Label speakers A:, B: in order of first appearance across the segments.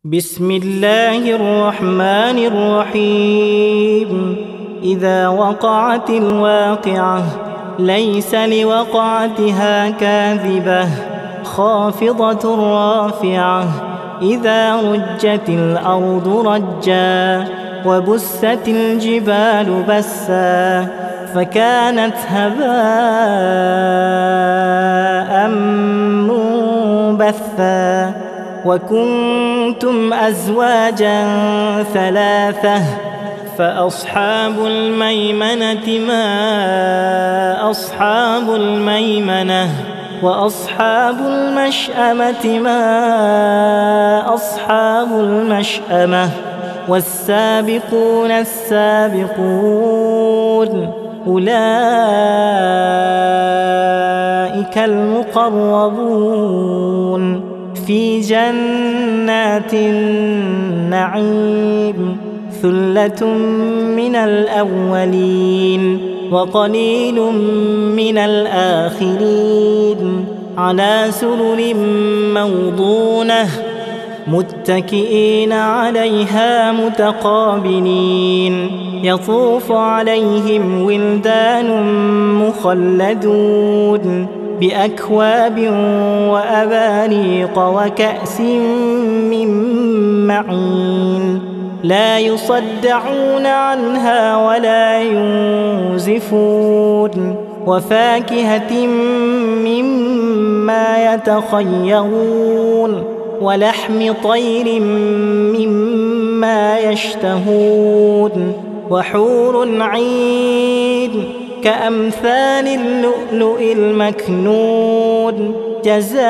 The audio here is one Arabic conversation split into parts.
A: بسم الله الرحمن الرحيم. إذا وقعت الواقعة ليس لوقعتها كاذبة خافضة رافعة. إذا رجت الأرض رجا وبست الجبال بسا فكانت هباء منبثا. وكنتم أزواجا ثلاثة فأصحاب الميمنة ما أصحاب الميمنة وأصحاب المشأمة ما أصحاب المشأمة. والسابقون السابقون أولئك المقربون في جنات النعيم. ثلة من الأولين وقليل من الآخرين. على سرر موضونة متكئين عليها متقابلين. يطوف عليهم ولدان مخلدون بأكواب وأباريق وكأس من معين. لا يصدعون عنها ولا ينزفون. وفاكهة مما يتخيرون ولحم طير مما يشتهون. وحور عين كأمثال اللؤلؤ المكنون جزاء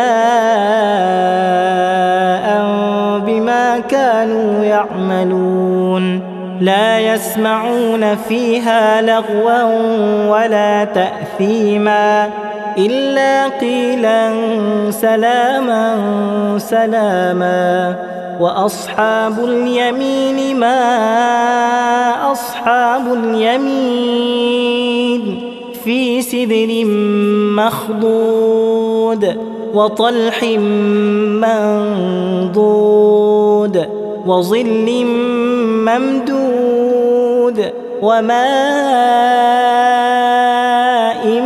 A: بما كانوا يعملون. لا يسمعون فيها لغوا ولا تأثيما إلا قيلا سلاما سلاما. وأصحاب اليمين ما أصحاب اليمين. في سدر مخضود وطلح منضود وظل ممدود وماء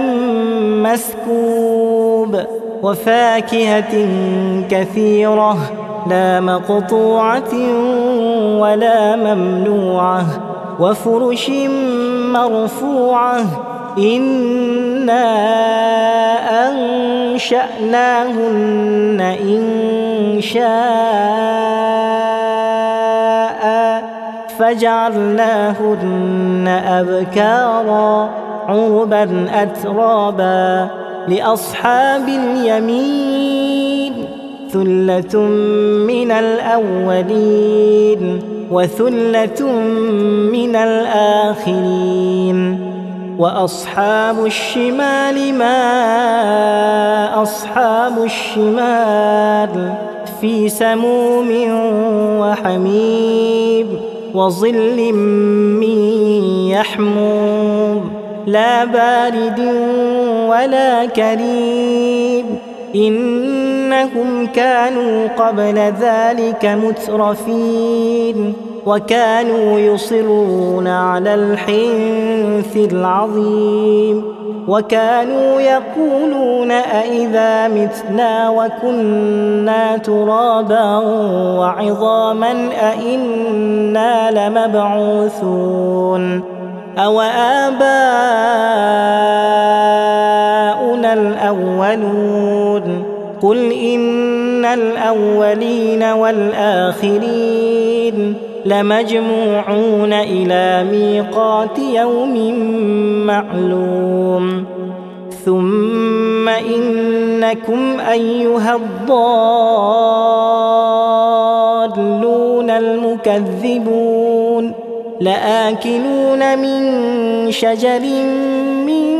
A: مسكوب. وفاكهة كثيرة لا مقطوعة ولا ممنوعة. وفرش مرفوعة. إنا أنشأناهن إنشاء فجعلناهن أبكارا عربا أترابا. لأصحاب اليمين ثلة من الأولين وثلة من الآخرين. وأصحاب الشمال ما أصحاب الشمال. في سموم وحميم وظل من يحموم لا بارد ولا كريم. إنهم كانوا قبل ذلك مترفين وكانوا يصرون على الحنث العظيم. وكانوا يقولون أئذا متنا وكنا ترابا وعظاما أئنا لمبعوثون أو آباؤنا الأولون. قل إن الأولين والآخرين لمجموعون إلى ميقات يوم معلوم. ثم إنكم أيها الضالون المكذبون لآكلون من شجر من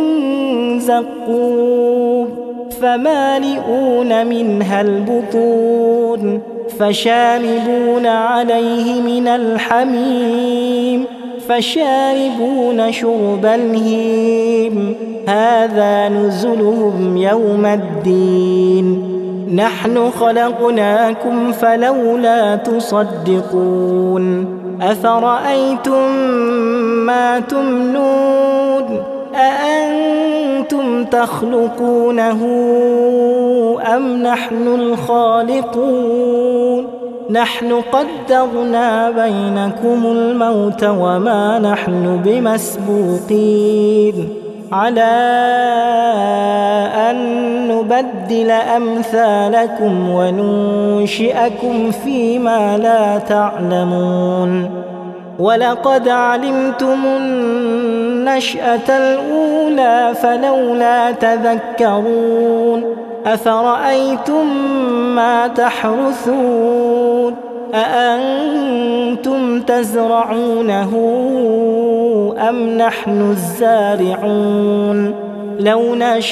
A: زقوم فمالئون منها البطون فشاربون عليه من الحميم فشاربون شرب الهيم. هذا نزلهم يوم الدين. نحن خلقناكم فلولا تصدقون أفرأيتم ما تمنون أأنتم تخلقونه أم نحن الخالقون نحن قدرنا بينكم الموت وما نحن بمسبوقين على أن نبدل أمثالكم وننشئكم فيما لا تعلمون ولقد علمتم النشأة الأولى فلولا تذكرون أفرأيتم ما تحرثون أأنتم تزرعونه أم نحن الزارعون لو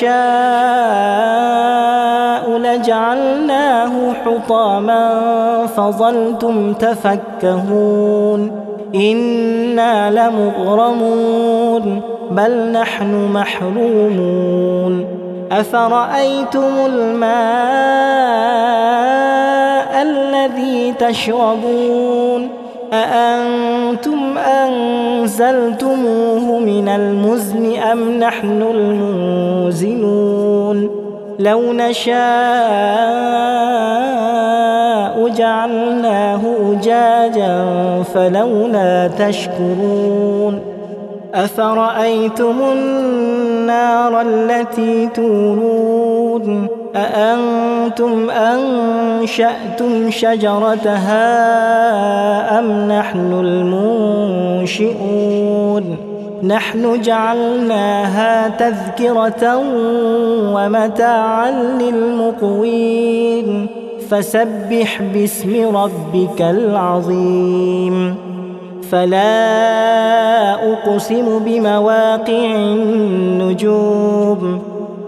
A: نشاء لجعلناه حطاما فظلتم تفكهون إنا لمغرمون بل نحن محرومون أفرأيتم الماء الذي تشربون أأنتم أنزلتموه من المزن أم نحن المنزلون لو نشاء جعلناه أجاجا فلولا تشكرون أفرأيتم النار التي تورون أأنتم أنشأتم شجرتها أم نحن المنشئون نحن جعلناها تذكرة ومتاعا للمقوين فسبح باسم ربك العظيم فلا أقسم بمواقع النجوم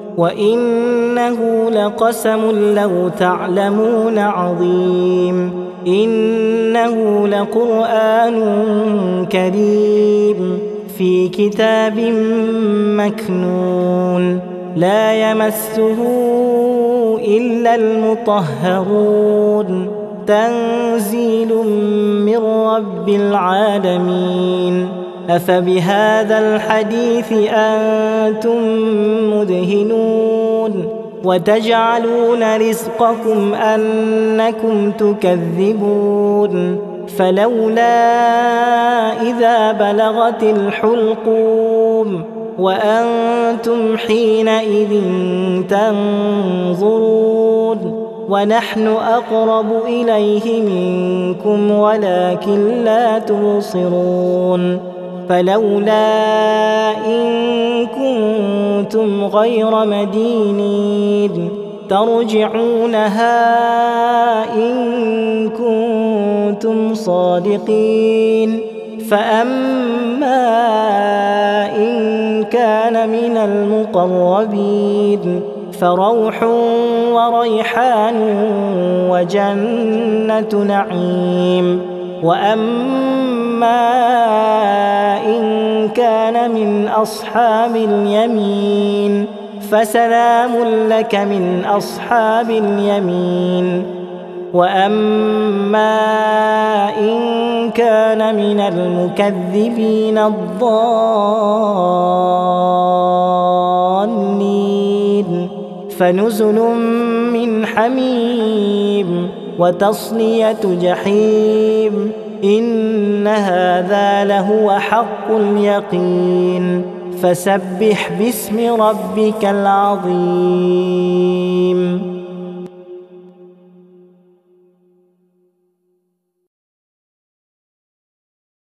A: وإنه لقسم لو تعلمون عظيم إنه لقرآن كريم في كتاب مكنون لا يمسه إلا المطهرون تنزيل من رب العالمين أفبهذا الحديث أنتم مدهنون وتجعلون رزقكم أنكم تكذبون فلولا إذا بلغت الحلقوم وأنتم حينئذ تنظرون ونحن أقرب إليه منكم ولكن لا تبصرون فلولا إن كنتم غير مدينين ترجعونها إن كنتم صادقين فأما إن كان من المقربين فروح وريحان وجنة نعيم وأما إن كان من أصحاب اليمين فسلام لك من أصحاب اليمين وأما إن كان من المكذبين الضالين فنزل من حميم وتصلية جحيم إن هذا لهو حق اليقين فسبح باسم ربك العظيم